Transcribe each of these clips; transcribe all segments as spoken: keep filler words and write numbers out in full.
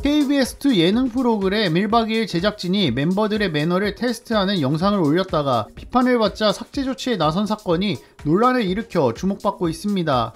케이비에스 투 예능 프로그램 일 박 이 일 제작진이 멤버들의 매너를 테스트하는 영상을 올렸다가 비판을 받자 삭제 조치에 나선 사건이 논란을 일으켜 주목받고 있습니다.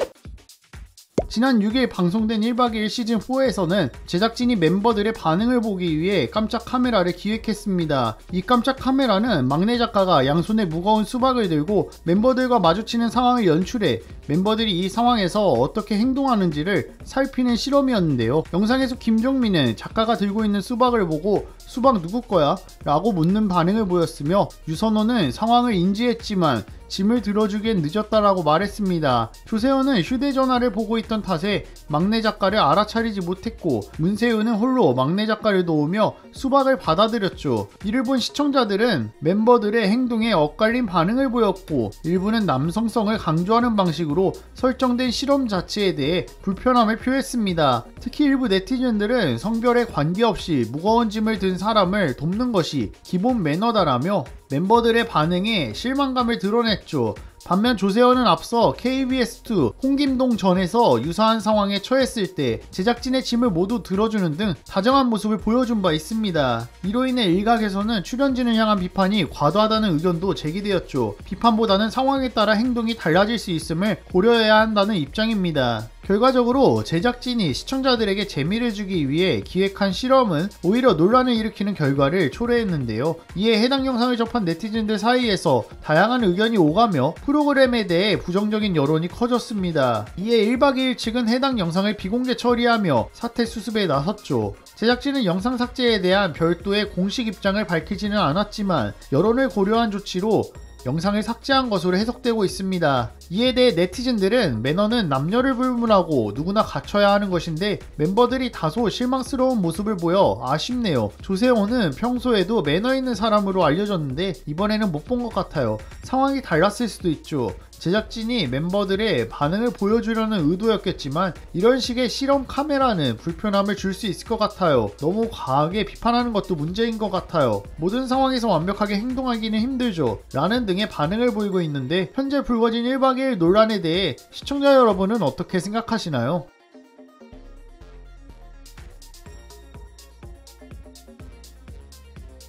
지난 육 일 방송된 일 박 이 일 시즌 사에서는 제작진이 멤버들의 반응을 보기 위해 깜짝 카메라를 기획했습니다. 이 깜짝 카메라는 막내 작가가 양손에 무거운 수박을 들고 멤버들과 마주치는 상황을 연출해 멤버들이 이 상황에서 어떻게 행동하는지를 살피는 실험이었는데요. 영상에서 김종민은 작가가 들고 있는 수박을 보고 "수박 누구 거야?" 라고 묻는 반응을 보였으며, 유선호는 상황을 인지했지만 짐을 들어주기엔 늦었다라고 말했습니다. 조세호는 휴대전화를 보고 있던 탓에 막내 작가를 알아차리지 못했고, 문세윤은 홀로 막내 작가를 도우며 수박을 받아들였죠. 이를 본 시청자들은 멤버들의 행동에 엇갈린 반응을 보였고, 일부는 남성성을 강조하는 방식으로 설정된 실험 자체에 대해 불편함을 표했습니다. 특히 일부 네티즌들은 성별에 관계없이 무거운 짐을 든 사람을 돕는 것이 기본 매너다라며 멤버들의 반응에 실망감을 드러냈죠. 반면 조세호는 앞서 케이비에스 투 홍김동 전에서 유사한 상황에 처했을 때 제작진의 짐을 모두 들어주는 등 다정한 모습을 보여준 바 있습니다. 이로 인해 일각에서는 출연진을 향한 비판이 과도하다는 의견도 제기되었죠. 비판보다는 상황에 따라 행동이 달라질 수 있음을 고려해야 한다는 입장입니다. 결과적으로 제작진이 시청자들에게 재미를 주기 위해 기획한 실험은 오히려 논란을 일으키는 결과를 초래했는데요. 이에 해당 영상을 접한 네티즌들 사이에서 다양한 의견이 오가며 프로그램에 대해 부정적인 여론이 커졌습니다. 이에 일 박 이 일 측은 해당 영상을 비공개 처리하며 사태 수습에 나섰죠. 제작진은 영상 삭제에 대한 별도의 공식 입장을 밝히지는 않았지만 여론을 고려한 조치로 영상을 삭제한 것으로 해석되고 있습니다. 이에 대해 네티즌들은 매너는 남녀를 불문하고 누구나 갖춰야 하는 것인데 멤버들이 다소 실망스러운 모습을 보여 아쉽네요. 조세호는 평소에도 매너 있는 사람으로 알려졌는데 이번에는 못 본 것 같아요. 상황이 달랐을 수도 있죠. 제작진이 멤버들의 반응을 보여주려는 의도였겠지만 이런 식의 실험 카메라는 불편함을 줄 수 있을 것 같아요. 너무 과하게 비판하는 것도 문제인 것 같아요. 모든 상황에서 완벽하게 행동하기는 힘들죠. 라는 등의 반응을 보이고 있는데, 현재 불거진 일 박 이 일 논란에 대해 시청자 여러분은 어떻게 생각하시나요?